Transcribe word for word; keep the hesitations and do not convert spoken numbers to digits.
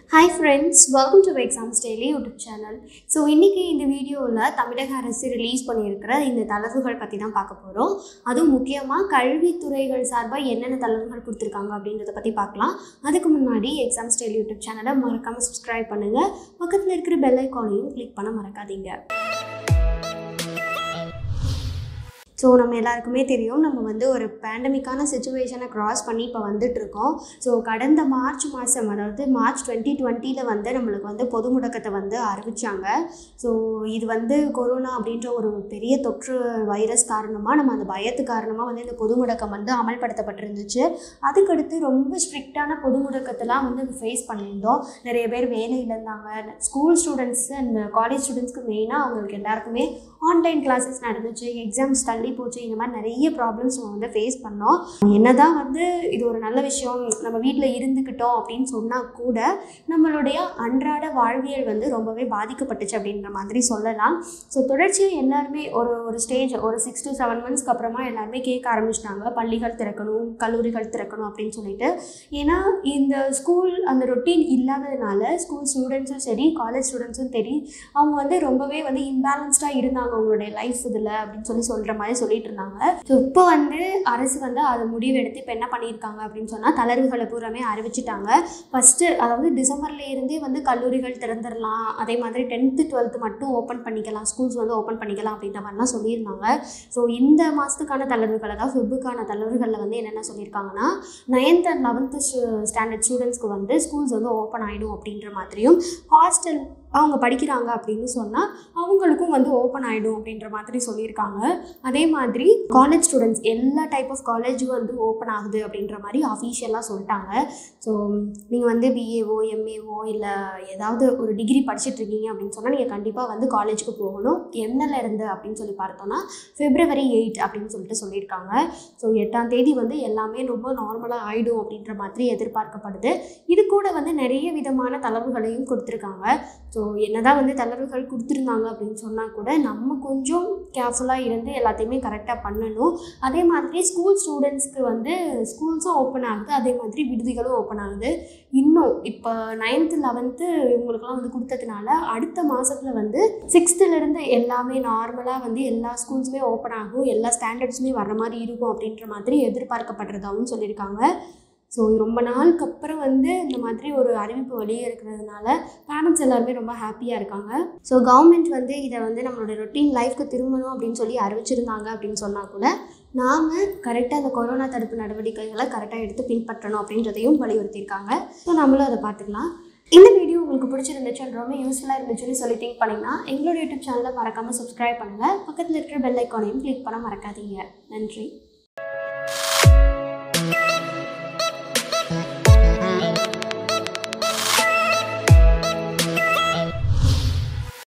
Hi friends, welcome to Exams Daily YouTube channel. So இன்னைக்கு இந்த வீடியோல தமிழக அரசு ரிலீஸ் பண்ணியிருக்கிற இந்த தளர்வுகள் பத்தி தான் பார்க்க போறோம். அதுவும் முக்கியமா கல்வி துறைகள் சார்பா என்னென்ன தளர்வுகள் கொடுத்திருக்காங்க அப்படின்றத பத்தி பார்க்கலாம். அதுக்கு முன்னாடி Exams Daily YouTube channel-ஐ மறக்காம subscribe பண்ணுங்க. பக்கத்துல இருக்கிற bell icon-ஐயும் click பண்ண மறக்காதீங்க. ஸோ நம்ம எல்லாருக்குமே தெரியும் நம்ம வந்து ஒரு பேண்டமிக்கான சிச்சுவேஷனை க்ராஸ் பண்ணி இப்போ வந்துட்டுருக்கோம். ஸோ கடந்த மார்ச் மாதம் அதாவது மார்ச் டுவெண்ட்டி டுவெண்ட்டியில் வந்து நம்மளுக்கு வந்து பொது முடக்கத்தை வந்து அறிவித்தாங்க. ஸோ இது வந்து கொரோனா அப்படின்ற ஒரு பெரிய தொற்று வைரஸ் காரணமாக நம்ம அந்த பயத்து காரணமாக வந்து இந்த பொது முடக்கம் வந்து அமல்படுத்தப்பட்டிருந்துச்சு. அதுக்கடுத்து ரொம்ப ஸ்ட்ரிக்டான பொது முடக்கத்தெல்லாம் வந்து ஃபேஸ் பண்ணியிருந்தோம். நிறைய பேர் வேலையில் இருந்தாங்க. ஸ்கூல் ஸ்டூடெண்ட்ஸ் அண்ட் காலேஜ் ஸ்டூடெண்ட்ஸ்க்கு மெயினாக அவங்களுக்கு எல்லாருக்குமே ஆன்லைன் கிளாஸஸ் நடந்துச்சு, எக்ஸாம்ஸ் தள்ளி போச்சு, இந்த மாதிரி நிறைய ப்ராப்ளம்ஸ் நம்ம வந்து ஃபேஸ் பண்ணோம். என்னதான் வந்து இது ஒரு நல்ல விஷயம் நம்ம வீட்டில் இருந்துக்கிட்டோம் அப்படின்னு சொன்னால் கூட நம்மளுடைய அன்றாட வாழ்வியல் வந்து ரொம்பவே பாதிக்கப்பட்டுச்சு அப்படின்ற மாதிரி சொல்லலாம். ஸோ தொடர்ச்சியாக எல்லாருமே ஒரு ஒரு ஸ்டேஜ் ஒரு சிக்ஸ் டு செவன் மந்த்ஸ்க்கு அப்புறமா எல்லாருமே கேட்க ஆரம்பிச்சிட்டாங்க பள்ளிகள் திறக்கணும், கல்லூரிகள் திறக்கணும் அப்படின்னு சொல்லிட்டு. ஏன்னா இந்த ஸ்கூல் அந்த ரொட்டீன் இல்லாததுனால ஸ்கூல் ஸ்டூடெண்ட்ஸும் சரி காலேஜ் ஸ்டூடெண்ட்ஸும் சரி அவங்க வந்து ரொம்பவே வந்து இம்பேலன்ஸ்டாக இருந்தாங்க அவங்களுடைய லைஃப் இதில் அப்படின்னு சொல்லி சொல்கிற மாதிரி சொல்லிட்டு இருந்தாங்க. ஸோ இப்போ வந்து அரசு வந்து அதை முடிவு எடுத்து இப்போ என்ன பண்ணியிருக்காங்க அப்படின்னு சொன்னால் தளர்வுகளை பூராமே அறிவிச்சிட்டாங்க. ஃபஸ்ட்டு அதாவது டிசம்பர்ல இருந்தே வந்து கல்லூரிகள் திறந்துடலாம், அதே மாதிரி டென்த்து டுவெல்த்து மட்டும் ஓப்பன் பண்ணிக்கலாம், ஸ்கூல்ஸ் வந்து ஓப்பன் பண்ணிக்கலாம் அப்படின்ற மாதிரிலாம் சொல்லியிருந்தாங்க. ஸோ இந்த மாதத்துக்கான தளர்வுகள் அதாவது ஃபிப்புக்கான தளர்வுகளில் வந்து என்னென்ன சொல்லியிருக்காங்கன்னா நைன்த் அண்ட் லெவன்த்து ஸ்டாண்டர்ட் ஸ்டூடெண்ட்ஸ்க்கு வந்து ஸ்கூல்ஸ் வந்து ஓப்பன் ஆகிடும் அப்படின்ற மாதிரியும், ஹாஸ்டல் அவங்க படிக்கிறாங்க அப்படின்னு சொன்னால் அவங்களுக்கும் வந்து ஓப்பன் ஆகிடும் அப்படின்ற மாதிரி சொல்லியிருக்காங்க. அதே மாதிரி காலேஜ் ஸ்டூடெண்ட்ஸ் எல்லா டைப் ஆஃப் காலேஜும் வந்து ஓப்பன் ஆகுது அப்படின்ற மாதிரி அஃபீஷியலாக சொல்லிட்டாங்க. ஸோ நீங்கள் வந்து பிஏஓ எம்ஏஓ இல்லை ஏதாவது ஒரு டிகிரி படிச்சுட்ருக்கீங்க அப்படின்னு சொன்னால் நீங்கள் கண்டிப்பாக வந்து காலேஜுக்கு போகணும். என்னல இருந்து அப்படின்னு சொல்லி பார்த்தோன்னா பிப்ரவரி எயிட் அப்படின்னு சொல்லிட்டு சொல்லியிருக்காங்க. ஸோ எட்டாம் தேதி வந்து எல்லாமே ரொம்ப நார்மலாக ஆகிடும் அப்படின்ற மாதிரி எதிர்பார்க்கப்படுது. இது கூட வந்து நிறைய விதமான தளர்வுகளையும் கொடுத்துருக்காங்க. ஸோ என்னதான் வந்து தளர்வுகள் கொடுத்துருந்தாங்க அப்படின்னு சொன்னால் கூட நம்ம கொஞ்சம் கேர்ஃபுல்லாக இருந்து எல்லாத்தையுமே கரெக்டாக பண்ணணும். அதே மாதிரி ஸ்கூல் ஸ்டூடெண்ட்ஸ்க்கு வந்து ஸ்கூல்ஸும் ஓப்பன் ஆகுது, அதே மாதிரி விடுதிகளும் ஓப்பன் ஆகுது. இன்னும் இப்போ நைன்த்து லெவன்த்து இவங்களுக்குலாம் வந்து கொடுத்ததுனால அடுத்த மாதத்தில் வந்து சிக்ஸ்த்துலேருந்து எல்லாமே நார்மலாக வந்து எல்லா ஸ்கூல்ஸுமே ஓப்பன் ஆகும், எல்லா ஸ்டாண்டர்ட்ஸுமே வர்ற மாதிரி இருக்கும் அப்படின்ற மாதிரி எதிர்பார்க்கப்படுறதாகவும் சொல்லியிருக்காங்க. ஸோ ரொம்ப நாளுக்கு அப்புறம் வந்து இந்த மாதிரி ஒரு அறிவிப்பு வெளியே இருக்கிறதுனால பேரண்ட்ஸ் எல்லாருமே ரொம்ப ஹாப்பியாக இருக்காங்க. ஸோ கவர்மெண்ட் வந்து இதை வந்து நம்மளோட ரொட்டீன் லைஃப்க்கு திரும்பணும் அப்படின்னு சொல்லி அறிவிச்சிருந்தாங்க அப்படின்னு சொன்னால் கூட நாம் கரெக்டாக அந்த கொரோனா தடுப்பு நடவடிக்கைகளை கரெக்டாக எடுத்து பின்பற்றணும் அப்படின்றதையும் வலியுறுத்தியிருக்காங்க. ஸோ நம்மளும் அதை பார்த்துக்கலாம். இந்த வீடியோ உங்களுக்கு பிடிச்சிருந்துச்சு ரொம்ப யூஸ்ஃபுல்லாக இருந்துச்சுன்னு சொல்லி திங்க் பண்ணிங்கன்னா எங்களோட யூடியூப் சேனலை மறக்காமல் சப்ஸ்கிரைப் பண்ணுங்கள். பக்கத்தில் இருக்கிற பெல் ஐக்கானையும் கிளிக் பண்ண மறக்காதீங்க. நன்றி.